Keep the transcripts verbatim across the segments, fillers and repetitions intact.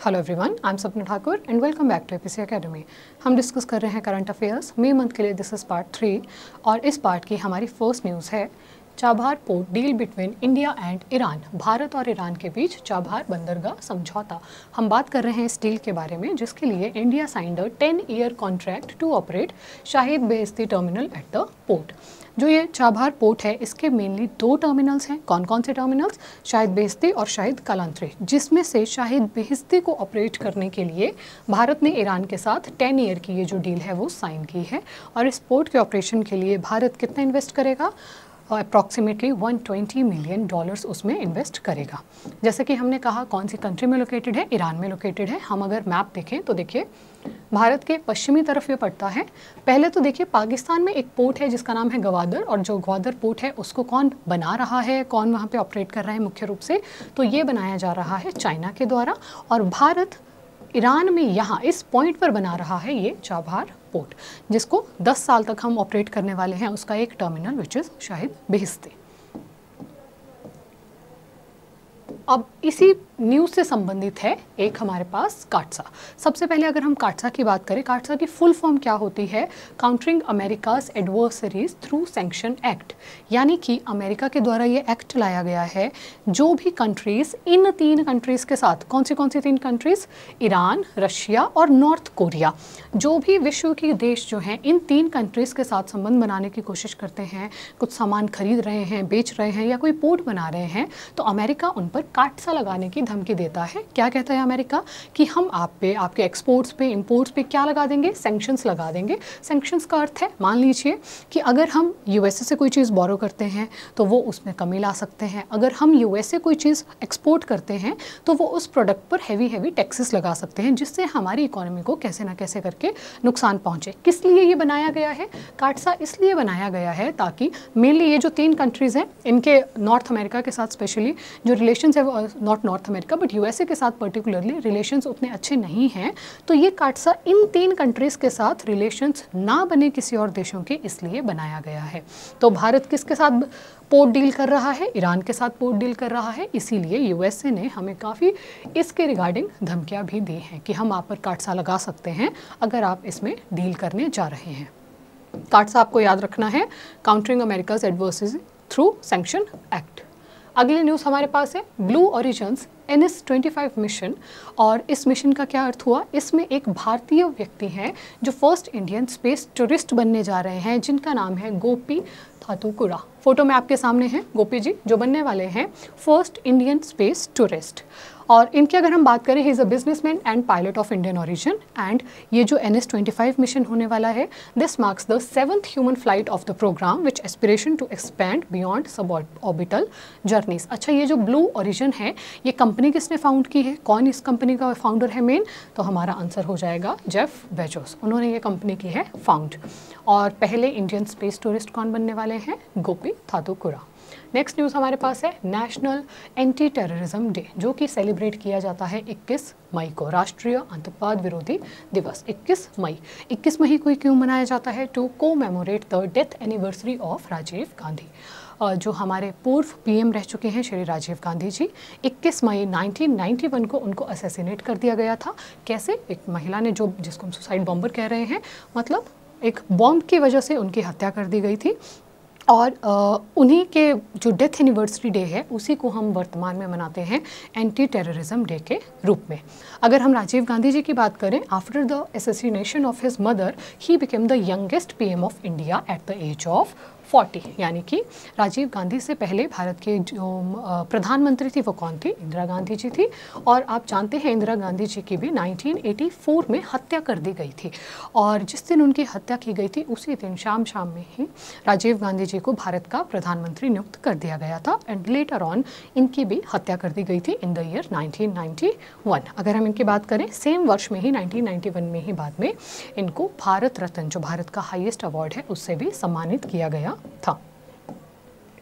Hello everyone, I am Sapna Thakur and welcome back to APC academy. हम discuss कर रहे हैं करंट अफेयर्स मई month के लिए। दिस इज पार्ट थ्री और इस पार्ट की हमारी फर्स्ट न्यूज़ है Chabahar port deal between India and Iran. भारत और ईरान के बीच चाबहार बंदरगाह समझौता। हम बात कर रहे हैं इस डील के बारे में जिसके लिए India signed a ten year contract to operate Shahid Beheshti terminal at the port. जो ये चाबहार पोर्ट है इसके मेनली दो टर्मिनल्स हैं। कौन कौन से टर्मिनल्स? शाहिद बेइज्जती और शाहिद कलांतरी, जिसमें से शाहिद बेइज्जती को ऑपरेट करने के लिए भारत ने ईरान के साथ टेन ईयर की ये जो डील है वो साइन की है। और इस पोर्ट के ऑपरेशन के लिए भारत कितना इन्वेस्ट करेगा? अप्रॉक्सीमेटली एक सौ बीस मिलियन डॉलर्स उसमें इन्वेस्ट करेगा। जैसे कि हमने कहा कौन सी कंट्री में लोकेटेड है? ईरान में लोकेटेड है। हम अगर मैप देखें तो देखिए भारत के पश्चिमी तरफ ये पड़ता है। पहले तो देखिए पाकिस्तान में एक पोर्ट है जिसका नाम है ग्वादर, और जो ग्वादर पोर्ट है उसको कौन बना रहा है, कौन वहाँ पे ऑपरेट कर रहा है मुख्य रूप से? तो ये बनाया जा रहा है चाइना के द्वारा, और भारत ईरान में यहाँ इस पॉइंट पर बना रहा है ये चाबहार पोर्ट, जिसको दस साल तक हम ऑपरेट करने वाले हैं। उसका एक टर्मिनल विच इज़ शाहिद बेइज्जती। अब इसी न्यूज़ से संबंधित है एक हमारे पास काटसा। सबसे पहले अगर हम काटसा की बात करें, काटसा की फुल फॉर्म क्या होती है? Countering America's adversaries through sanction act. यानी कि अमेरिका के द्वारा ये एक्ट लाया गया है जो भी कंट्रीज़ इन तीन कंट्रीज़ के साथ, कौन सी कौन सी तीन कंट्रीज़? ईरान, रशिया और नॉर्थ कोरिया। जो भी विश्व के देश जो हैं इन तीन कंट्रीज़ के साथ संबंध बनाने की कोशिश करते हैं, कुछ सामान खरीद रहे हैं, बेच रहे हैं या कोई पोर्ट बना रहे हैं, तो अमेरिका उन पर काटसा लगाने की धमकी देता है। क्या कहता है अमेरिका? कि हम आप पे, आपके एक्सपोर्ट्स पे, इंपोर्ट्स पे क्या लगा देंगे? सैंक्शंस लगा देंगे। सैंक्शंस का अर्थ है, मान लीजिए कि अगर हम यूएसए से कोई चीज़ बोरो करते हैं तो वो उसमें कमी ला सकते हैं। अगर हम यूएसए कोई चीज़ एक्सपोर्ट करते हैं तो वो उस प्रोडक्ट पर हैवी हैवी टैक्सेस लगा सकते हैं, जिससे हमारी इकोनॉमी को कैसे ना कैसे करके नुकसान पहुँचे। किस लिए ये बनाया गया है काटसा? इसलिए बनाया गया है ताकि मेनली ये जो तीन कंट्रीज़ हैं इनके नॉर्थ अमेरिका के साथ स्पेशली जो रिलेशंस है, not North America but USA के साथ पर्टिकुलरली रिलेशंस उतने अच्छे नहीं हैं, तो ये काटसा इन तीन कंट्रीज़ के साथ रिलेशंस ना बने किसी और देशों के, इसलिए बनाया गया है। तो भारत किसके साथ पोर्ट डील कर रहा है? ईरान के साथ पोर्ट डील कर रहा है। इसीलिए यूएसए ने हमें काफ़ी इसके रिगार्डिंग धमकियाँ भी दी हैं कि हम आप पर काटसा लगा सकते हैं अगर आप इसमें डील करने जा रहे हैं। काटसा आपको याद रखना है, countering America's adversaries through sanction act. अगली न्यूज़ हमारे पास है Blue Origin's N S twenty five mission. और इस मिशन का क्या अर्थ हुआ? इसमें एक भारतीय व्यक्ति हैं जो फर्स्ट इंडियन स्पेस टूरिस्ट बनने जा रहे हैं, जिनका नाम है गोपी थातुकुरा। फोटो में आपके सामने हैं गोपी जी जो बनने वाले हैं फर्स्ट इंडियन स्पेस टूरिस्ट। और इनकी अगर हम बात करें, he is a businessman and pilot of Indian origin. And ये जो N S twenty five mission होने वाला है, this marks the seventh human flight of the program which aspiration to expand beyond sub orbital journeys. अच्छा, ये जो blue origin है ये कंपनी किसने फाउंड की है? कौन इस कंपनी का फाउंडर है मेन? तो हमारा आंसर हो जाएगा जेफ बेजोस। उन्होंने ये कंपनी की है फाउंड। और पहले इंडियन स्पेस टूरिस्ट कौन बनने वाले हैं? गोपी थातुकुरा। नेक्स्ट न्यूज़ हमारे पास है नेशनल एंटी टेररिज्म डे, जो कि सेलिब्रेट किया जाता है इक्कीस मई को, राष्ट्रीय आतंकवाद विरोधी दिवस। इक्कीस मई इक्कीस मई को क्यों मनाया जाता है? To commemorate the death anniversary of Rajiv Gandhi, जो हमारे पूर्व पीएम रह चुके हैं श्री राजीव गांधी जी। इक्कीस मई नाइनटीन नाइंटी वन को उनको असैसिनेट कर दिया गया था। कैसे? एक महिला ने, जो जिसको हम सुसाइड बॉम्बर कह रहे हैं, मतलब एक बॉम्ब की वजह से उनकी हत्या कर दी गई थी। और आ, उन्हीं के जो डेथ एनिवर्सरी डे है उसी को हम वर्तमान में मनाते हैं एंटी टेररिज्म डे के रूप में। अगर हम राजीव गांधी जी की बात करें, after the assassination of his mother he became the youngest PM of India at the age of forty. यानी कि राजीव गांधी से पहले भारत के जो प्रधानमंत्री थी वो कौन थी? इंदिरा गांधी जी थी। और आप जानते हैं इंदिरा गांधी जी की भी नाइनटीन एटी फोर में हत्या कर दी गई थी। और जिस दिन उनकी हत्या की गई थी उसी दिन शाम शाम में ही राजीव गांधी जी को भारत का प्रधानमंत्री नियुक्त कर दिया गया था। एंड लेटर ऑन इनकी भी हत्या कर दी गई थी in the year nineteen ninety one. अगर हम इनकी बात करें, सेम वर्ष में ही नाइनटीन नाइंटी वन में ही बाद में इनको भारत रत्न, जो भारत का हाईएस्ट अवार्ड है, उससे भी सम्मानित किया गया था।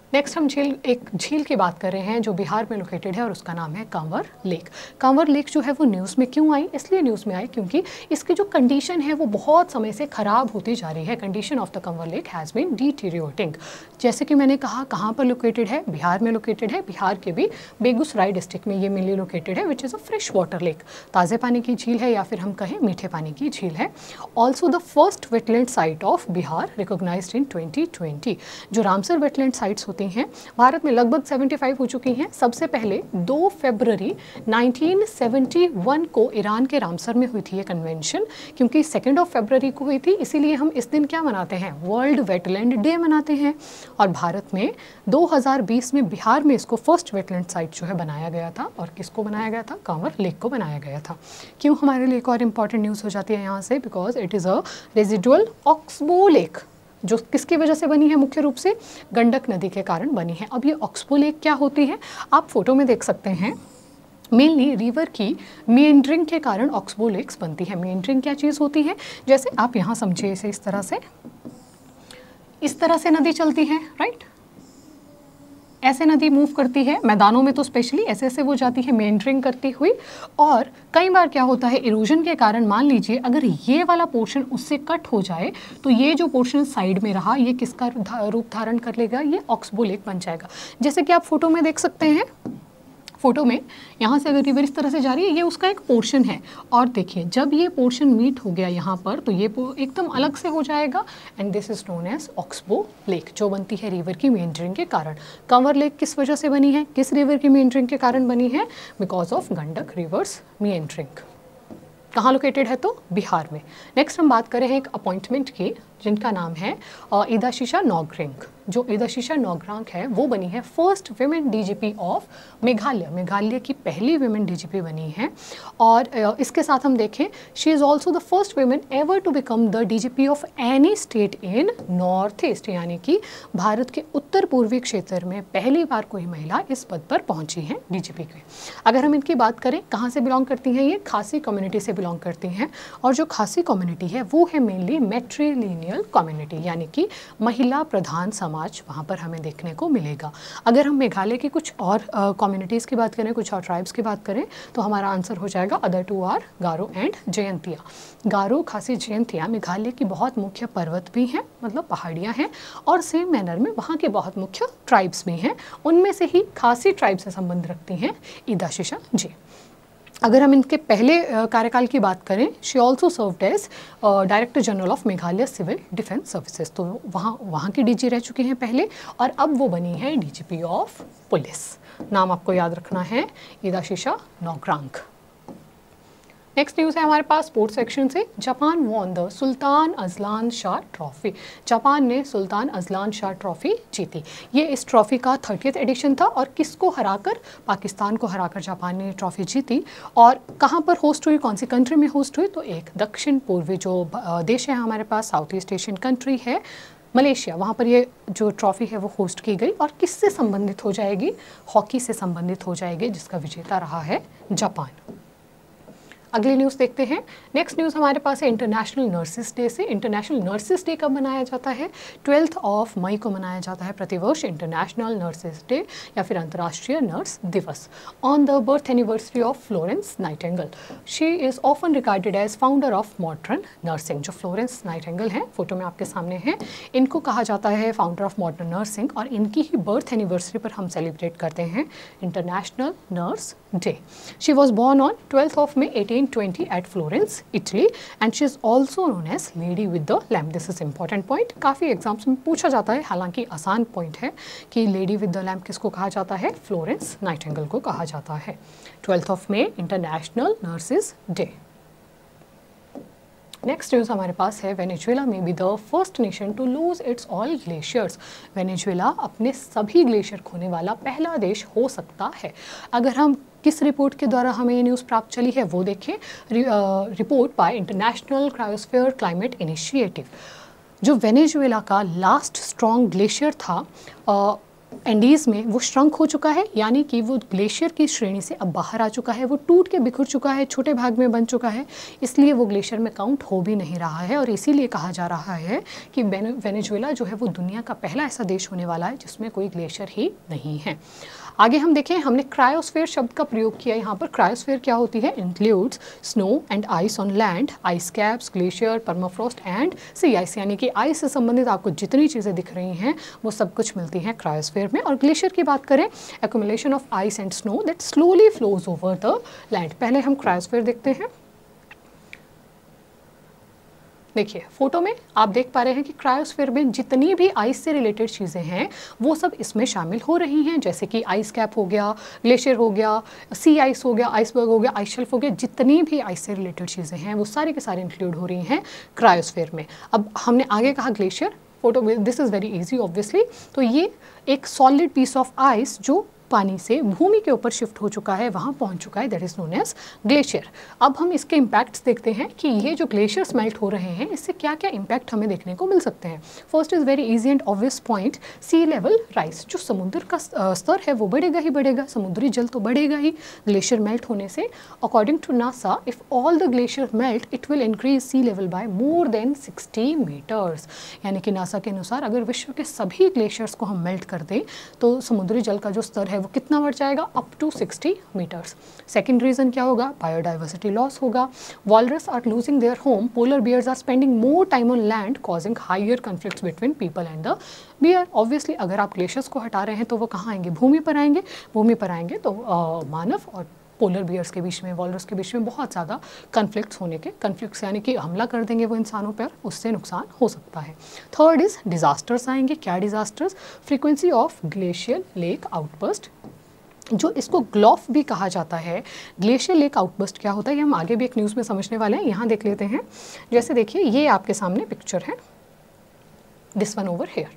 नेक्स्ट हम झील एक झील की बात कर रहे हैं जो बिहार में लोकेटेड है और उसका नाम है कांवर लेक। कांवर लेक जो है वो न्यूज़ में क्यों आई? इसलिए न्यूज़ में आई क्योंकि इसकी जो कंडीशन है वो बहुत समय से ख़राब होती जा रही है। Condition of the Kanwar lake has been deteriorating. जैसे कि मैंने कहा कहाँ पर लोकेटेड है? बिहार में लोकेटेड है। बिहार के भी बेगूसराय डिस्ट्रिक्ट में ये मेनली लोकेटेड है, which is a fresh water lake. ताज़े पानी की झील है या फिर हम कहें मीठे पानी की झील है। Also the first wetland site of Bihar recognised in twenty twenty. जो रामसर वेटलैंड साइट्स होती हैं भारत में लगभग पचहत्तर हो चुकी हैं। सबसे पहले दो फरवरी नाइनटीन सेवेंटी वन को ईरान के रामसर में हुई थी ये कन्वेंशन, क्योंकि सेकेंड ऑफ फरवरी को हुई थी, इसीलिए हम इस दिन क्या मनाते हैं? वर्ल्ड वेटलैंड डे मनाते हैं। और भारत में दो हज़ार बीस में बिहार में इसको फर्स्ट वेटलैंड साइट जो है बनाया गया था। और किसको बनाया गया था? कांवर लेक को बनाया गया था। क्यों हमारे लिए एक और इम्पॉर्टेंट न्यूज़ हो जाती है यहाँ से? Because it is a residual oxbow lake, जो किसकी वजह से बनी है? मुख्य रूप से गंडक नदी के कारण बनी है। अब ये ऑक्सबो लेक क्या होती है? आप फोटो में देख सकते हैं। मेनली रिवर की मेंड्रिंग के कारण ऑक्सबो लेक्स बनती है। मेंड्रिंग क्या चीज़ होती है? जैसे आप यहाँ समझिए इसे, इस तरह से इस तरह से नदी चलती है, राइट? ऐसे नदी मूव करती है मैदानों में, तो स्पेशली ऐसे ऐसे वो जाती है मेंड्रिंग करती हुई। और कई बार क्या होता है, इरोजन के कारण मान लीजिए अगर ये वाला पोर्शन उससे कट हो जाए तो ये जो पोर्शन साइड में रहा ये किसका रूप धारण कर लेगा? ये ऑक्सबो लेक बन जाएगा। जैसे कि आप फोटो में देख सकते हैं, फोटो में यहाँ से अगर रिवर इस तरह से जा रही है, ये उसका एक पोर्शन है। और देखिए जब ये पोर्शन मीट हो गया यहाँ पर तो ये एकदम अलग से हो जाएगा, and this is known as oxbow lake, जो बनती है रिवर की मेंड्रिंग के कारण। कांवर लेक किस वजह से बनी है? किस रिवर की मेंड्रिंग के कारण बनी है? Because of Gandak rivers meandering. कहाँ लोकेटेड है? तो बिहार में। नेक्स्ट हम बात करें एक अपॉइंटमेंट की जिनका नाम है इदाशीशा नोग्रिंग। जो इदाशीशा नोग्रांग है वो बनी है first women DGP of Meghalaya. Meghalaya की पहली विमेन डीजीपी बनी है। और इसके साथ हम देखें, she is also the first women ever to become the DGP of any state in north east, यानी कि भारत के उत्तर पूर्वी क्षेत्र में पहली बार कोई महिला इस पद पर पहुंची है डीजीपी के। अगर हम इनकी बात करें, कहाँ से बिलोंग करती हैं? ये खासी कम्युनिटी से बिलोंग करती हैं। और जो खासी कम्युनिटी है वो है मेनली मैट्रिलिनियल कम्युनिटी, यानी कि महिला प्रधान समाज वहाँ पर हमें देखने को मिलेगा। अगर हम मेघालय की कुछ और कम्युनिटीज़ की बात करें, कुछ और ट्राइब्स की बात करें, तो हमारा आंसर हो जाएगा other two are Garo and Jaintia. Garo, Khasi, Jaintia Meghalaya की बहुत मुख्य पर्वत भी हैं, मतलब पहाड़ियाँ हैं, और सेम मैनर में वहाँ के बहुत मुख्य ट्राइब्स भी हैं। उनमें से ही खासी ट्राइब से संबंध रखती हैं इदाशीशा जी। अगर हम इनके पहले कार्यकाल की बात करें, she also served as director general of Meghalaya civil defence services. तो वहाँ वहाँ की डीजी रह चुकी हैं पहले, और अब वो बनी है डीजीपी ऑफ पुलिस। नाम आपको याद रखना है, इदाशीशा नोग्रांग। नेक्स्ट न्यूज़ है हमारे पास स्पोर्ट्स सेक्शन से। Japan won the Sultan Azlan Shah trophy. Japan ने सुल्तान अजलान शाह ट्रॉफी जीती। ये इस ट्रॉफी का थर्टियथ एडिशन था और किसको हराकर? पाकिस्तान को हराकर जापान ने ट्रॉफी जीती। और कहाँ पर होस्ट हुई, कौन सी कंट्री में होस्ट हुई? तो एक दक्षिण पूर्वी जो देश है हमारे पास, साउथ ईस्ट एशियन कंट्री है मलेशिया, वहाँ पर ये जो ट्रॉफी है वो होस्ट की गई। और किससे संबंधित हो जाएगी? हॉकी से संबंधित हो जाएगी, जिसका विजेता रहा है जापान। अगली न्यूज़ देखते हैं। नेक्स्ट न्यूज़ हमारे पास है इंटरनेशनल नर्सेस डे से। इंटरनेशनल नर्सेस डे कब मनाया जाता है? ट्वेल्थ ऑफ मई को मनाया जाता है प्रतिवर्ष इंटरनेशनल नर्सेस डे या फिर अंतर्राष्ट्रीय नर्स दिवस। On the birth anniversary of Florence Nightingale. She is often regarded as founder of modern nursing. जो फ्लोरेंस नाइटिंगेल हैं, फोटो में आपके सामने हैं, इनको कहा जाता है फाउंडर ऑफ मॉडर्न नर्सिंग, और इनकी ही बर्थ एनिवर्सरी पर हम सेलिब्रेट करते हैं international nurse day. She was born on twelfth of May eighteen twenty at Florence, Italy, and she is also known as Lady with the Lamp. This is important point. काफ़ी exams में पूछा जाता है, हालांकि आसान point है कि lady with the lamp किसको कहा जाता है? फ्लोरेंस नाइटिंगेल को कहा जाता है। Twelfth of May international nurses day. Next news हमारे पास है, वेनेजुएला में be the first nation to lose its all glaciers. Venezuela अपने सभी ग्लेशियर खोने वाला पहला देश हो सकता है। अगर हम किस रिपोर्ट के द्वारा हमें ये न्यूज़ प्राप्त चली है वो देखें, report by international cryosphere climate initiative. जो वेनेजुएला का लास्ट स्ट्रॉन्ग ग्लेशियर था, uh, एंडीज में वो श्रंक हो चुका है, यानी कि वो ग्लेशियर की श्रेणी से अब बाहर आ चुका है, वो टूट के बिखर चुका है, छोटे भाग में बन चुका है, इसलिए वो ग्लेशियर में काउंट हो भी नहीं रहा है। और इसीलिए कहा जा रहा है कि वेनेजुएला जो है वो दुनिया का पहला ऐसा देश होने वाला है जिसमें कोई ग्लेशियर ही नहीं है। आगे हम देखें, हमने क्रायोस्फीयर शब्द का प्रयोग किया यहाँ पर। क्रायोस्फीयर क्या होती है? Includes snow and ice on land, ice caps, glacier, permafrost and sea ice, यानी कि आइस से संबंधित आपको जितनी चीज़ें दिख रही हैं वो सब कुछ मिलती हैं क्रायोस्फीयर में। और ग्लेशियर की बात करें, accumulation of ice and snow that slowly flows over the land. पहले हम क्रायोस्फीयर देखते हैं। देखिए फोटो में आप देख पा रहे हैं कि क्रायोस्फीयर में जितनी भी आइस से रिलेटेड चीज़ें हैं वो सब इसमें शामिल हो रही हैं, जैसे कि आइस कैप हो गया, ग्लेशियर हो गया, सी आइस हो गया, आइसबर्ग हो गया, आइस शेल्फ हो गया, जितनी भी आइस से रिलेटेड चीज़ें हैं वो सारी के सारी इंक्लूड हो रही हैं क्रायोस्फीयर में। अब हमने आगे कहा ग्लेशियर, फोटो में this is very easy obviously. तो ये एक सॉलिड पीस ऑफ आइस जो पानी से भूमि के ऊपर शिफ्ट हो चुका है, वहाँ पहुँच चुका है, that is known as glacier. अब हम इसके इम्पैक्ट्स देखते हैं कि ये जो ग्लेशियर्स मेल्ट हो रहे हैं इससे क्या क्या इम्पैक्ट हमें देखने को मिल सकते हैं। First is very easy and obvious point, sea level rise. जो समुद्र का स्तर है वो बढ़ेगा ही बढ़ेगा, समुद्री जल तो बढ़ेगा ही ग्लेशियर मेल्ट होने से। According to NASA, if all the glacier melt it will increase sea level by more than sixty metres. यानी कि नासा के अनुसार अगर विश्व के सभी ग्लेशियर्स को हम मेल्ट कर दें तो समुद्री जल का जो स्तर है वो कितना बढ़ जाएगा? Up to sixty metres. Second reason क्या होगा? बायोडाइवर्सिटी लॉस होगा। Walrus are losing their home, polar bears are spending more time on land, causing higher conflicts between people and the bear. Obviously अगर आप ग्लेशियर्स को हटा रहे हैं तो वो कहाँ आएंगे? भूमि पर आएंगे। भूमि पर आएंगे तो आ, मानव और पोलर बियर्स के बीच में, वॉलरस के बीच में बहुत ज़्यादा कन्फ्लिक्ट्स होने के, कन्फ्लिक्ट्स यानी कि हमला कर देंगे वो इंसानों पर, उससे नुकसान हो सकता है। थर्ड इज़ डिजास्टर्स आएंगे। क्या disasters? Frequency of glacial lake outburst, जो इसको ग्लॉफ भी कहा जाता है। ग्लेशियर लेक आउटबर्स्ट क्या होता है ये हम आगे भी एक न्यूज़ में समझने वाले हैं। यहाँ देख लेते हैं, जैसे देखिए ये आपके सामने पिक्चर है, दिस वन ओवर हेयर।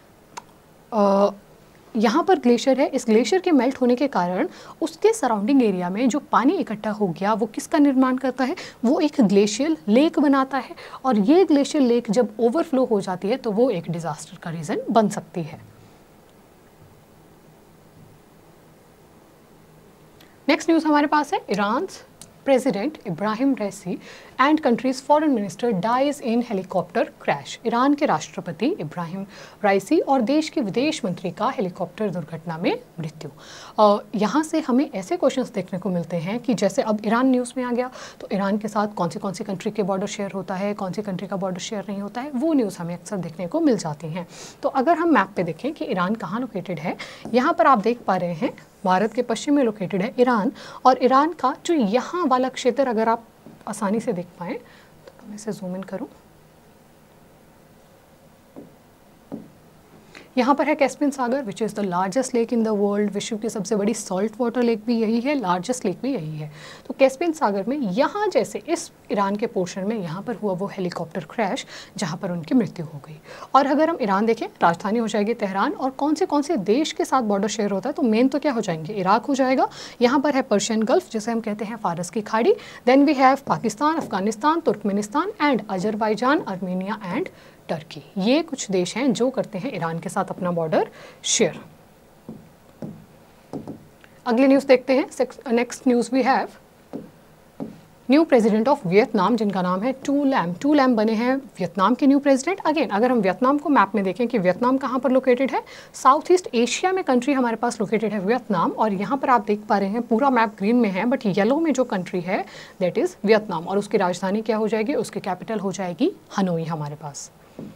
यहाँ पर ग्लेशियर है। इस ग्लेशियर के मेल्ट होने के कारण उसके सराउंडिंग एरिया में जो पानी इकट्ठा हो गया वो किसका निर्माण करता है? वो एक ग्लेशियर लेक बनाता है। और ये ग्लेशियर लेक जब ओवरफ्लो हो जाती है तो वो एक डिजास्टर का रीज़न बन सकती है। नेक्स्ट न्यूज़ हमारे पास है, Iran president Ebrahim Raisi and countries foreign minister dies in helicopter crash. Iran के राष्ट्रपति इब्राहिम रईसी और देश के विदेश मंत्री का हेलीकॉप्टर दुर्घटना में मृत्यु। यहाँ से हमें ऐसे क्वेश्चंस देखने को मिलते हैं कि जैसे अब ईरान न्यूज़ में आ गया तो ईरान के साथ कौन सी कौन सी कंट्री के बॉर्डर शेयर होता है, कौन सी कंट्री का बॉर्डर शेयर नहीं होता है, वो न्यूज़ हमें अक्सर देखने को मिल जाती हैं। तो अगर हम मैप पे देखें कि ईरान कहाँ लोकेटेड है, यहाँ पर आप देख पा रहे हैं भारत के पश्चिम में लोकेटेड है ईरान। और ईरान का जो यहाँ वाला क्षेत्र अगर आप आसानी से देख पाएँ तो मैं इसे जूम इन करूँ, यहाँ पर है कैस्पियन सागर which is the largest lake in the world. विश्व की सबसे बड़ी सॉल्ट वाटर लेक भी यही है, लार्जेस्ट लेक भी यही है। तो कैस्पियन सागर में यहाँ जैसे इस ईरान के पोर्शन में यहाँ पर हुआ वो हेलीकॉप्टर क्रैश जहाँ पर उनकी मृत्यु हो गई। और अगर हम ईरान देखें, राजधानी हो जाएगी तेहरान। और कौन से कौन से देश के साथ बॉर्डर शेयर होता है तो मेन तो क्या हो जाएंगे? इराक हो जाएगा। यहाँ पर है पर्शियन गल्फ जिसे हम कहते हैं फारस की खाड़ी। Then we have Pakistan, Afghanistan, Turkmenistan and Azerbaijan, Armenia and Turkey. ये कुछ देश हैं जो करते हैं ईरान के साथ अपना बॉर्डर शेयर। अगली न्यूज़ देखते हैं। Next news we have new president of Vietnam जिनका नाम है टू लैम। टू लैम बने हैं वियतनाम के न्यू प्रेसिडेंट। अगेन अगर हम वियतनाम को मैप में देखें कि वियतनाम कहाँ पर लोकेटेड है, साउथ ईस्ट एशिया में कंट्री हमारे पास लोकेटेड है वियतनाम। और यहाँ पर आप देख पा रहे हैं पूरा मैप ग्रीन में है बट येलो में जो कंट्री है दैट इज़ वियतनाम। और उसकी राजधानी क्या हो जाएगी? उसकी कैपिटल हो जाएगी हनोई हमारे पास।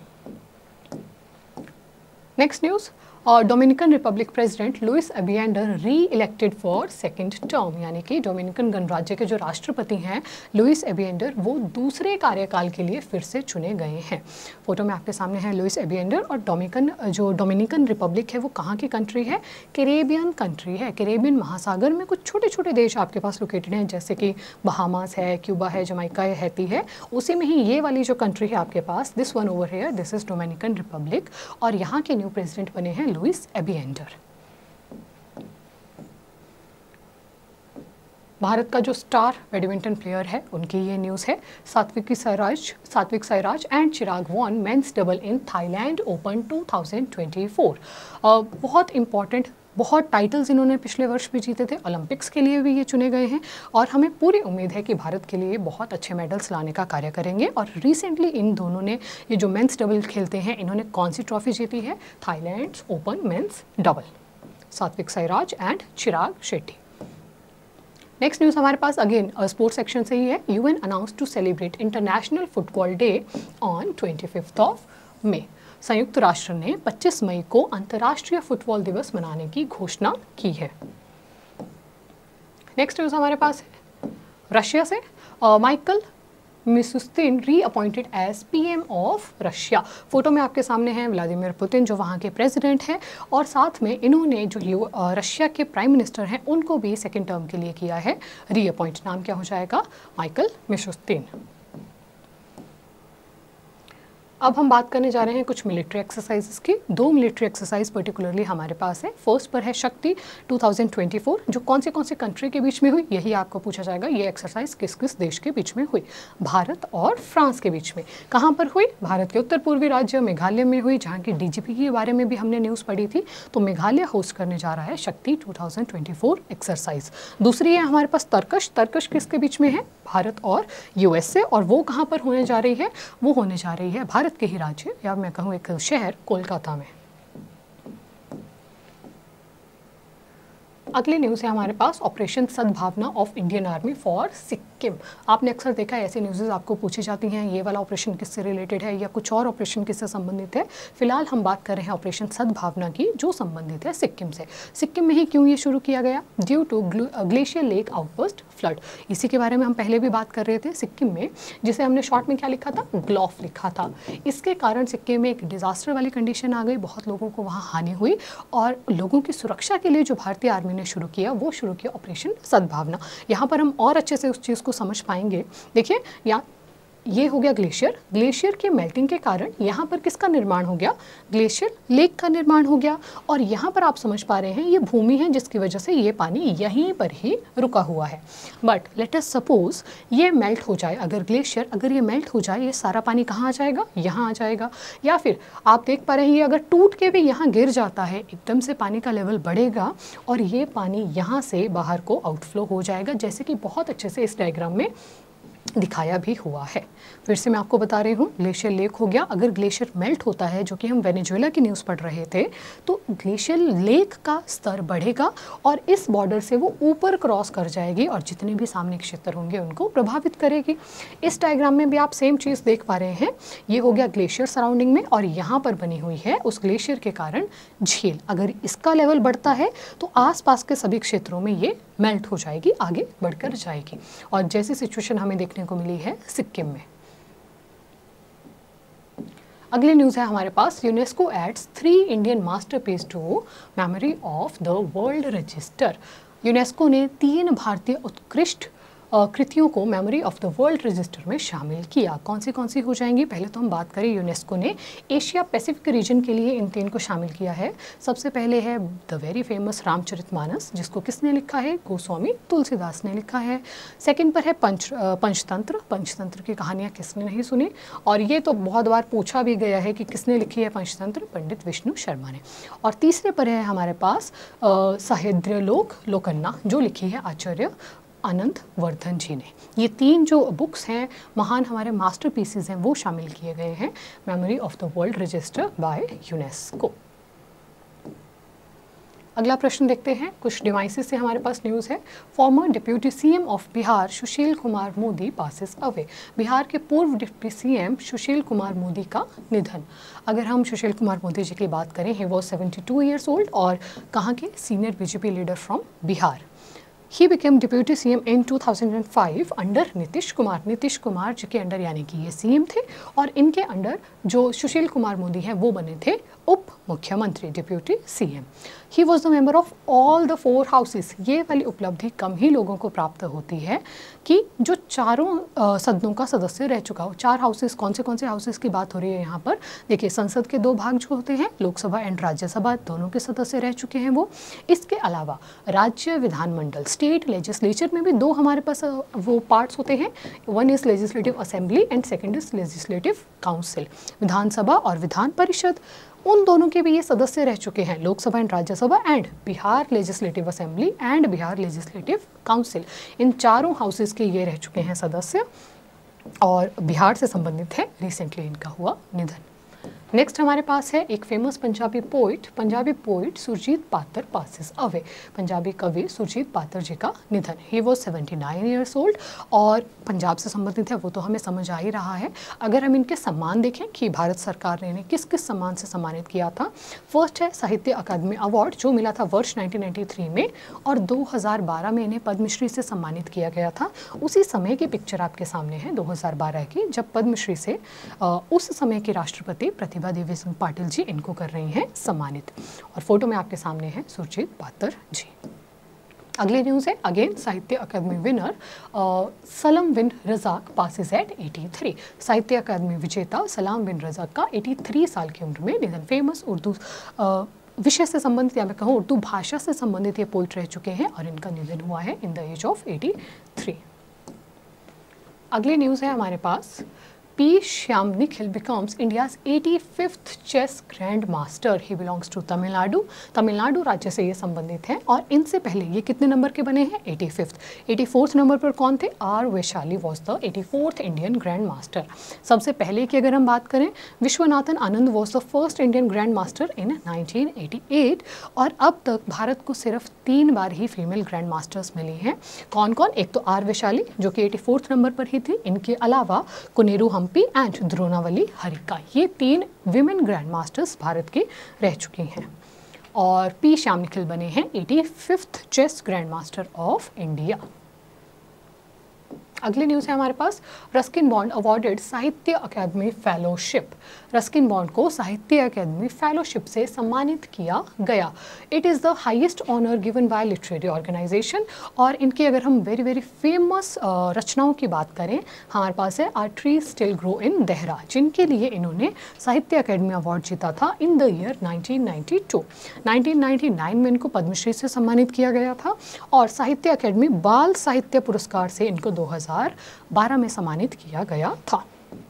नेक्स्ट न्यूज़, और Dominican Republic president Luis Abinader re elected for second term, यानी कि डोमिनिकन गणराज्य के जो राष्ट्रपति हैं लुइस एबिएंडर वो दूसरे कार्यकाल के लिए फिर से चुने गए हैं। फोटो में आपके सामने है लुइस एबिएंडर। और डोमिनिकन जो डोमिनिकन रिपब्लिक है वो कहाँ की कंट्री है? कैरेबियन कंट्री है। कैरेबियन महासागर में कुछ छोटे छोटे देश आपके पास लोकेटेड हैं जैसे कि बहामास है, क्यूबा है, जमाइका है, हैती है। उसी में ही ये वाली जो कंट्री है आपके पास, this one over here, this is Dominican Republic. और यहाँ के न्यू प्रेसिडेंट बने हैं लुइस एबिएंडर। भारत का जो स्टार बैडमिंटन प्लेयर है उनकी ये न्यूज़ है। Satwik Sairaj Satwik Sairaj and Chirag won men's double in Thailand open two thousand twenty four. बहुत इंपॉर्टेंट, बहुत टाइटल्स इन्होंने पिछले वर्ष भी जीते थे, ओलंपिक्स के लिए भी ये चुने गए हैं और हमें पूरी उम्मीद है कि भारत के लिए बहुत अच्छे मेडल्स लाने का कार्य करेंगे। और रिसेंटली इन दोनों ने ये जो मेंस डबल खेलते हैं, इन्होंने कौन सी ट्रॉफी जीती है? Thailand open men's double, Satwik Sairaj and Chirag Shetty. Next news हमारे पास अगेन स्पोर्ट्स सेक्शन से ही है। UN announce to celebrate international football day on twenty fifth of May. संयुक्त राष्ट्र ने पच्चीस मई को अंतर्राष्ट्रीय फुटबॉल दिवस मनाने की घोषणा की है। नेक्स्ट न्यूज़ हमारे पास है रशिया से। Michael Mishustin reappointed as PM of Russia. Photo में आपके सामने हैं व्लादिमीर पुतिन जो वहाँ के प्रेसिडेंट हैं और साथ में इन्होंने जो रशिया के प्राइम मिनिस्टर हैं उनको भी सेकेंड टर्म के लिए किया है रीअपॉइंट। नाम क्या हो जाएगा? Michael Mishustin. अब हम बात करने जा रहे हैं कुछ मिलिट्री एक्सरसाइजेस की। दो मिलिट्री एक्सरसाइज पर्टिकुलरली हमारे पास है। फर्स्ट पर है Shakti two thousand twenty four, जो कौन से कौन से कंट्री के बीच में हुई यही आपको पूछा जाएगा। ये एक्सरसाइज किस किस देश के बीच में हुई? भारत और फ्रांस के बीच में। कहाँ पर हुई? भारत के उत्तर पूर्वी राज्य मेघालय में हुई, जहाँ की डीजीपी के बारे में भी हमने न्यूज़ पढ़ी थी। तो मेघालय होस्ट करने जा रहा है Shakti two thousand twenty four exercise. दूसरी है हमारे पास तर्कश। तर्कश किसके बीच में है? भारत और यूएसए। और वो कहाँ पर होने जा रही है? वो होने जा रही है भारत के ही राज्य या मैं कहूँ एक शहर कोलकाता में। अगली न्यूज़ है हमारे पास operation Sadbhavana of Indian army for Sikkim. आपने अक्सर देखा है ऐसी न्यूज़ आपको पूछी जाती हैं, ये वाला ऑपरेशन किससे रिलेटेड है या कुछ और ऑपरेशन किससे संबंधित है। फिलहाल हम बात कर रहे हैं ऑपरेशन सद्भावना की जो संबंधित है सिक्किम से। सिक्किम में ही क्यों ये शुरू किया गया? Due to glacier lake outburst flood. इसी के बारे में हम पहले भी बात कर रहे थे। सिक्किम में जिसे हमने शॉर्ट में क्या लिखा था? ग्लॉफ लिखा था। इसके कारण सिक्किम में एक डिजास्टर वाली कंडीशन आ गई, बहुत लोगों को वहाँ हानि हुई और लोगों की सुरक्षा के लिए जो भारतीय आर्मी ने शुरू किया वो शुरू किया ऑपरेशन सद्भावना। यहाँ पर हम और अच्छे से उस चीज़ को समझ पाएंगे। देखिए यहाँ ये हो गया ग्लेशियर। ग्लेशियर के मेल्टिंग के कारण यहाँ पर किसका निर्माण हो गया? ग्लेशियर लेक का निर्माण हो गया। और यहाँ पर आप समझ पा रहे हैं ये भूमि है जिसकी वजह से ये पानी यहीं पर ही रुका हुआ है। बट लेट अस सपोज ये मेल्ट हो जाए, अगर ग्लेशियर अगर ये मेल्ट हो जाए, ये सारा पानी कहाँ आ जाएगा? यहाँ आ जाएगा। या फिर आप देख पा रहे हैं ये अगर टूट के भी यहाँ गिर जाता है, एकदम से पानी का लेवल बढ़ेगा और ये पानी यहाँ से बाहर को आउटफ्लो हो जाएगा, जैसे कि बहुत अच्छे से इस डायग्राम में दिखाया भी हुआ है। फिर से मैं आपको बता रही हूँ, ग्लेशियर लेक हो गया। अगर ग्लेशियर मेल्ट होता है, जो कि हम वेनेजुएला की न्यूज़ पढ़ रहे थे, तो ग्लेशियर लेक का स्तर बढ़ेगा और इस बॉर्डर से वो ऊपर क्रॉस कर जाएगी और जितने भी सामने के क्षेत्र होंगे उनको प्रभावित करेगी। इस डायग्राम में भी आप सेम चीज़ देख पा रहे हैं। ये हो गया ग्लेशियर सराउंडिंग में और यहाँ पर बनी हुई है उस ग्लेशियर के कारण झील। अगर इसका लेवल बढ़ता है तो आसपास के सभी क्षेत्रों में ये मेल्ट हो जाएगी, आगे बढ़कर जाएगी। और जैसी सिचुएशन हमें देखने को मिली है सिक्किम में। अगली न्यूज़ है हमारे पास, UNESCO adds three Indian masterpiece to memory of the world register. यूनेस्को ने तीन भारतीय उत्कृष्ट कृतियों को memory of the world register में शामिल किया। कौन सी कौन सी हो जाएंगी? पहले तो हम बात करें, यूनेस्को ने एशिया पैसिफिक रीजन के लिए इन तीन को शामिल किया है। सबसे पहले है द वेरी फेमस रामचरितमानस, जिसको किसने लिखा है? गोस्वामी तुलसीदास ने लिखा है। सेकंड पर है पंच पंचतंत्र। पंचतंत्र की कहानियाँ किसने नहीं सुनी? और ये तो बहुत बार पूछा भी गया है कि किसने लिखी है पंचतंत्र? पंडित विष्णु शर्मा ने। और तीसरे पर है हमारे पास साहित्र्यलोक लोकन्ना, जो लिखी है आचार्य आनंद वर्धन जी ने। ये तीन जो बुक्स हैं, महान हमारे मास्टरपीसेस हैं, वो शामिल किए गए हैं memory of the world register by UNESCO. अगला प्रश्न देखते हैं। कुछ डिवाइसेस से हमारे पास न्यूज़ है। Former deputy CM of Bihar Sushil Kumar Modi passes away. Bihar के पूर्व डिप्टी सीएम सुशील कुमार मोदी का निधन। अगर हम सुशील कुमार मोदी जी की बात करें, he was seventy two years old और कहाँ के? Senior BJP leader from Bihar. He became deputy C M in two thousand five under Nitish Kumar. Nitish Kumar ji के अंडर यानी कि ये सीएम थे और इनके अंडर जो सुशील कुमार मोदी हैं वो बने थे उप मुख्यमंत्री, deputy CM. He was the member of all the four houses. ये वाली उपलब्धि कम ही लोगों को प्राप्त होती है कि जो चारों सदनों का सदस्य रह चुका हो। चार हाउसेस, कौन से कौन से हाउसेस की बात हो रही है यहाँ पर? देखिए, संसद के दो भाग जो होते हैं, लोकसभा एंड राज्यसभा, दोनों के सदस्य रह चुके हैं वो। इसके अलावा राज्य विधानमंडल, स्टेट लेजिस्लेचर में भी दो हमारे पास वो पार्ट्स होते हैं। One is legislative assembly and second is legislative council. विधानसभा और विधान परिषद, उन दोनों के भी ये सदस्य रह चुके हैं, Lok Sabha and Rajya Sabha and Bihar legislative assembly and Bihar legislative council. इन चारों हाउसेस के ये रह चुके हैं सदस्य और बिहार से संबंधित है। रिसेंटली इनका हुआ निधन। नेक्स्ट हमारे पास है एक famous Punjabi poet, Punjabi poet Surjit Patar passes away. Punjabi कवि सुरजीत पातर जी का निधन। He was seventy nine years old और पंजाब से संबंधित है, वो तो हमें समझ आ ही रहा है। अगर हम इनके सम्मान देखें कि भारत सरकार ने इन्हें किस किस सम्मान से सम्मानित किया था, फर्स्ट है साहित्य अकादमी अवार्ड जो मिला था वर्ष नाइनटीन नाइंटी थ्री में, और दो हज़ार बारह में इन्हें पद्मश्री से सम्मानित किया गया था। उसी समय की पिक्चर आपके सामने है दो हज़ार बारह की, जब पद्मश्री से आ, उस समय के राष्ट्रपति प्रतिभा देवी सिंह पाटिल जी इनको कर रही हैं सम्मानित। और फोटो में आपके सामने है सुरजीत पातर जी। अगली न्यूज़ है अगेन साहित्य अकादमी विनर सलाम बिन रज़ाक पासिस एट तिरासी। साहित्य अकादमी विजेता सलाम बिन रज़ाक का तिरासी साल की उम्र में निधन। फेमस उर्दू विषय से संबंधित या मैं कहूँ उर्दू भाषा से संबंधित ये पोइट रह चुके हैं और इनका निधन हुआ है इन द एज ऑफ तिरासी। अगली न्यूज़ है हमारे पास P Shyam Nikhil becomes India's eighty-fifth chess grand master. He belongs to Tamil Nadu. Tamil Nadu राज्य से ये संबंधित हैं और इनसे पहले ये कितने नंबर के बने हैं? Eighty fifth. Eighty fourth number पर कौन थे? R Vaishali was the eighty fourth Indian grand master. सबसे पहले की अगर हम बात करें, Viswanathan Anand was the first Indian grand master in nineteen eighty eight. और अब तक भारत को सिर्फ तीन बार ही फीमेल ग्रैंड मास्टर्स मिली हैं। कौन कौन? एक तो आर वैशाली जो कि एटी फोर्थ नंबर पर ही थी। इनके अलावा कुनेरू हम्पी एंड द्रोणावली हरिका, ये तीन विमेन ग्रैंड मास्टर्स भारत के रह चुकी हैं। और पी श्याम निखिल बने हैं eighty fifth chess grand master of India. अगली न्यूज़ है हमारे पास रस्किन बॉन्ड अवॉर्डेड साहित्य अकादमी फेलोशिप। रस्किन बॉन्ड को साहित्य अकादमी फेलोशिप से सम्मानित किया गया। It is the highest honour given by literary organisation. और इनकी अगर हम वेरी वेरी फेमस रचनाओं की बात करें, हमारे पास है our tree still grow in Dehra, जिनके लिए इन्होंने साहित्य अकादमी अवार्ड जीता था in the year nineteen ninety two. Nineteen ninety nine में इनको पद्मश्री से सम्मानित किया गया था और साहित्य अकादमी बाल साहित्य पुरस्कार से इनको दो हज़ार बारह में सम्मानित किया गया था।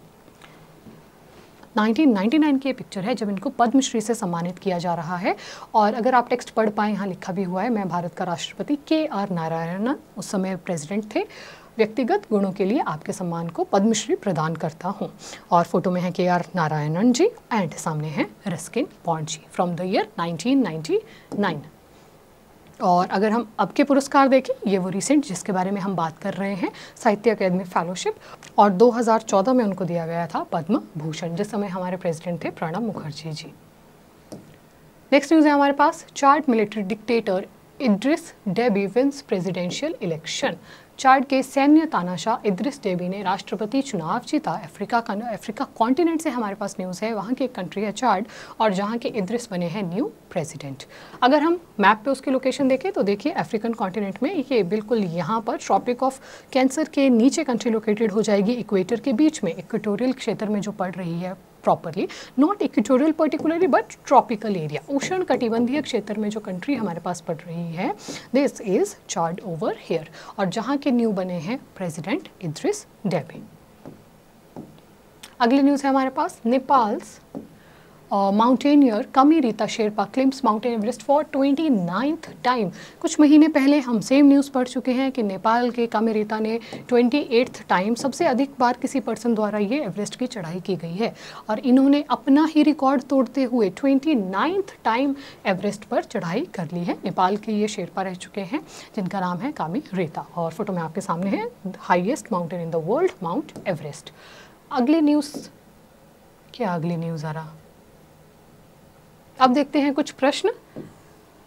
नाइनटीन नाइंटी नाइन की पिक्चर है जब इनको पद्मश्री से सम्मानित किया जा रहा है। और अगर आप टेक्स्ट पढ़ पाएँ, यहाँ लिखा भी हुआ है, मैं भारत का राष्ट्रपति के आर नारायणन उस समय प्रेसिडेंट थे, व्यक्तिगत गुणों के लिए आपके सम्मान को पद्मश्री प्रदान करता हूँ। और फोटो में है के आर नारायणन जी एंड सामने है Ruskin Bond ji from the year nineteen ninety nine. और अगर हम अब के पुरस्कार देखें, ये वो रिसेंट जिसके बारे में हम बात कर रहे हैं, साहित्य अकादमी फेलोशिप, और दो हज़ार चौदह में उनको दिया गया था पद्म भूषण, जिस समय हमारे प्रेसिडेंट थे प्रणब मुखर्जी जी। नेक्स्ट न्यूज़ है हमारे पास Chad military dictator Idriss Deby wins presidential election. Chad के सैन्य तानाशाह इद्रिस डेबी ने राष्ट्रपति चुनाव जीता। अफ्रीका का अफ्रीका कॉन्टिनेंट से हमारे पास न्यूज़ है, वहाँ की एक कंट्री है चार्ड और जहाँ के इद्रिस बने हैं न्यू प्रेसिडेंट। अगर हम मैप पे उसकी लोकेशन देखें तो देखिए अफ्रीकन कॉन्टिनेंट में ये बिल्कुल यहाँ पर ट्रॉपिक ऑफ कैंसर के नीचे कंट्री लोकेटेड हो जाएगी, इक्वेटर के बीच में, इक्वेटोरियल क्षेत्र में जो पड़ रही है properly, not equatorial particularly but tropical area, उष्ण कटिबंधीय क्षेत्र में जो कंट्री हमारे पास पड़ रही है, this is Chad over here. और जहाँ के न्यू बने हैं प्रेसिडेंट इद्रिस डेबी। अगली न्यूज़ है हमारे पास Nepal's mountaineer Kami Rita Sherpa climbs mountain Everest for twenty ninth time. कुछ महीने पहले हम सेम न्यूज़ पढ़ चुके हैं कि नेपाल के कमी रीता ने ट्वेंटी एट्थ टाइम सबसे अधिक बार किसी पर्सन द्वारा ये एवरेस्ट की चढ़ाई की गई है और इन्होंने अपना ही रिकॉर्ड तोड़ते हुए ट्वेंटी नाइन्थ टाइम एवरेस्ट पर चढ़ाई कर ली है। नेपाल के ये शेरपा रह चुके हैं जिनका नाम है कामी रीता और फोटो में आपके सामने है highest mountain in the world mount Everest. अगली न्यूज़ क्या अगली न्यूज़ आ रहा, अब देखते हैं कुछ प्रश्न।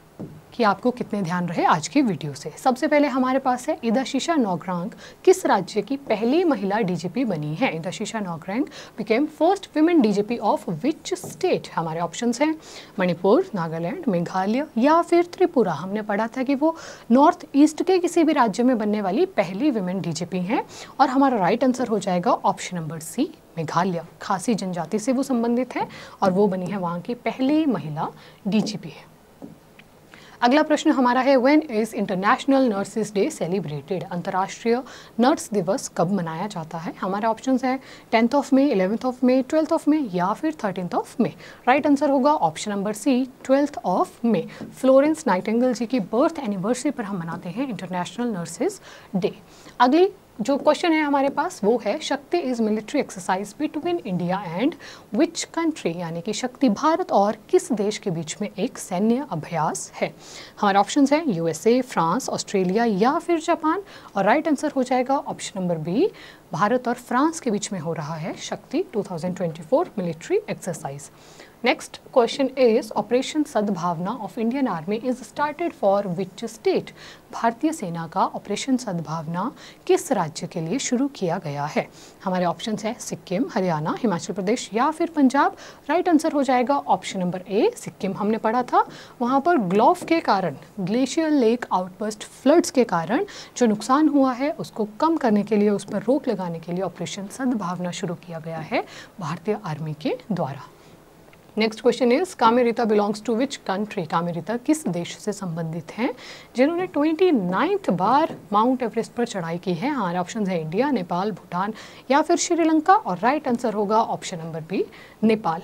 कि आपको कितने ध्यान रहे आज की वीडियो से। सबसे पहले हमारे पास है इदाशीशा नोग्रांग किस राज्य की पहली महिला डीजीपी बनी है। Idashisha Nongrang became first women DGP of which state. हमारे ऑप्शंस हैं मणिपुर, नागालैंड, मेघालय या फिर त्रिपुरा। हमने पढ़ा था कि वो नॉर्थ ईस्ट के किसी भी राज्य में बनने वाली पहली विमेन डीजीपी हैं और हमारा राइट आंसर हो जाएगा ऑप्शन नंबर सी, मेघालय। खासी जनजाति से वो संबंधित है और वो बनी है वहाँ की पहली महिला डीजीपी है। अगला प्रश्न हमारा है when is international nurses day celebrated. अंतर्राष्ट्रीय नर्स दिवस कब मनाया जाता है। हमारे ऑप्शंस हैं tenth of May, eleventh of May, twelfth of May या फिर thirteenth of May. Right answer होगा option number C, twelfth of May. Florence Nightingale ji की बर्थ एनिवर्सरी पर हम मनाते हैं इंटरनेशनल नर्सेस डे। अगली जो क्वेश्चन है हमारे पास वो है Shakti is military exercise between India and which country, यानी कि शक्ति भारत और किस देश के बीच में एक सैन्य अभ्यास है। हमारे ऑप्शंस हैं यूएसए, फ्रांस, ऑस्ट्रेलिया या फिर जापान और राइट आंसर हो जाएगा ऑप्शन नंबर बी, भारत और फ्रांस के बीच में हो रहा है Shakti two thousand twenty four military exercise. Next question is operation Sadbhavana of Indian army is started for which state. भारतीय सेना का ऑपरेशन सद्भावना किस राज्य के लिए शुरू किया गया है। हमारे ऑप्शंस हैं सिक्किम, हरियाणा, हिमाचल प्रदेश या फिर पंजाब। राइट आंसर हो जाएगा ऑप्शन नंबर ए, सिक्किम। हमने पढ़ा था वहाँ पर ग्लोव के कारण, ग्लेशियर लेक आउटबर्स्ट फ्लड्स के कारण जो नुकसान हुआ है उसको कम करने के लिए, उस पर रोक लगाने के लिए ऑपरेशन सद्भावना शुरू किया गया है भारतीय आर्मी के द्वारा। Next question is Kami Rita belongs to which country. Kami Rita किस देश से संबंधित हैं जिन्होंने ट्वेंटी नाइन्थ बार माउंट एवरेस्ट पर चढ़ाई की है। हमारे ऑप्शन है इंडिया, नेपाल, भूटान या फिर श्रीलंका और राइट आंसर होगा ऑप्शन नंबर बी, नेपाल।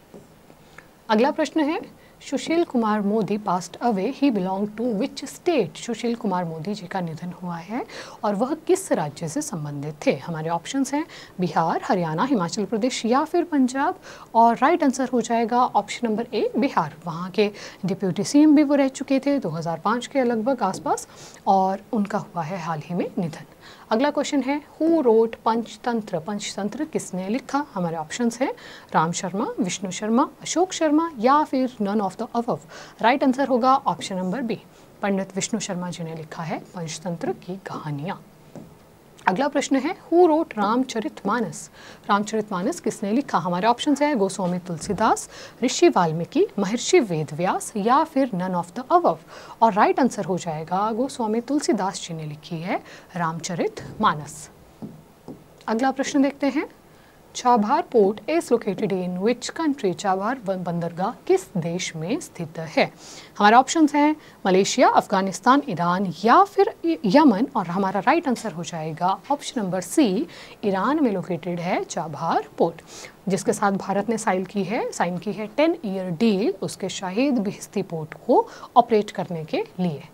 अगला प्रश्न है Sushil Kumar Modi passed away, he belong to which state. Sushil Kumar Modi ji का निधन हुआ है और वह किस राज्य से संबंधित थे। हमारे ऑप्शंस हैं बिहार, हरियाणा, हिमाचल प्रदेश या फिर पंजाब और राइट आंसर हो जाएगा ऑप्शन नंबर ए, बिहार। वहाँ के डिप्यूटी सीएम भी वो रह चुके थे दो हज़ार पाँच के लगभग आसपास और उनका हुआ है हाल ही में निधन। अगला क्वेश्चन है हु रोट पंचतंत्र। पंचतंत्र किसने लिखा। हमारे ऑप्शंस हैं राम शर्मा, विष्णु शर्मा, अशोक शर्मा या फिर none of the above. Right answer होगा option number B, Pandit Vishnu Sharma ji ने लिखा है पंचतंत्र की कहानियाँ। अगला प्रश्न है हु रोट रामचरितमानस। रामचरितमानस किसने लिखा। हमारे ऑप्शंस हैं गोस्वामी तुलसीदास, ऋषि वाल्मीकि, महर्षि वेदव्यास या फिर नन ऑफ द अबव और राइट आंसर हो जाएगा गोस्वामी तुलसीदास जी ने लिखी है रामचरितमानस। अगला प्रश्न देखते हैं Chabahar port is located in which country. Chabahar बंदरगाह किस देश में स्थित है। हमारे ऑप्शंस हैं मलेशिया, अफगानिस्तान, ईरान या फिर यमन और हमारा राइट आंसर हो जाएगा ऑप्शन नंबर सी, ईरान में लोकेटेड है चाबहार पोर्ट, जिसके साथ भारत ने साइन की है साइन की है टेन ईयर डील उसके शाहिद बिहिस्ती पोर्ट को ऑपरेट करने के लिए।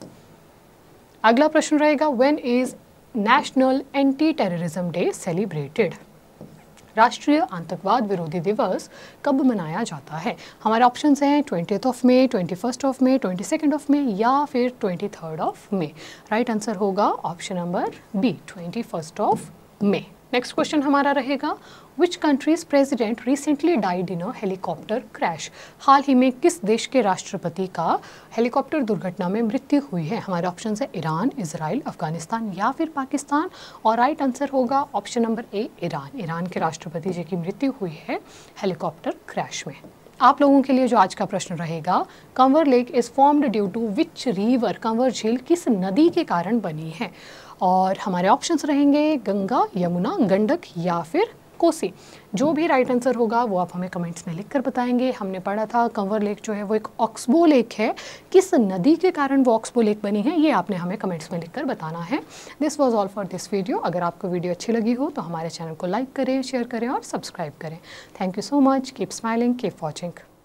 अगला प्रश्न रहेगा when is national anti terrorism day celebrated. राष्ट्रीय आतंकवाद विरोधी दिवस कब मनाया जाता है। हमारे ऑप्शंस हैं twentieth of May, twenty first of May, twenty second of May या फिर twenty third of May. Right answer होगा option number B, twenty first of May. Next question हमारा रहेगा which country's president recently died in a helicopter crash. हाल ही में किस देश के राष्ट्रपति का हेलीकॉप्टर दुर्घटना में मृत्यु हुई है। हमारे ऑप्शन है ईरान, इजराइल, अफगानिस्तान या फिर पाकिस्तान और राइट आंसर होगा option number A, Iran. Iran के राष्ट्रपति जी की मृत्यु हुई है हेलीकॉप्टर क्रैश में। आप लोगों के लिए जो आज का प्रश्न रहेगा Kanwar lake is formed due to which river. Kanwar झील किस नदी के कारण बनी है और हमारे ऑप्शंस रहेंगे गंगा, यमुना, गंडक या फिर कोसी। जो भी राइट आंसर होगा वो आप हमें कमेंट्स में लिखकर बताएंगे। हमने पढ़ा था कंवर लेक जो है वो एक ऑक्सबो लेक है, किस नदी के कारण वो ऑक्सबो लेक बनी है ये आपने हमें कमेंट्स में लिखकर बताना है। This was all for this video. अगर आपको वीडियो अच्छी लगी हो तो हमारे चैनल को लाइक करें, शेयर करें और सब्सक्राइब करें। Thank you so much. Keep smiling, keep watching.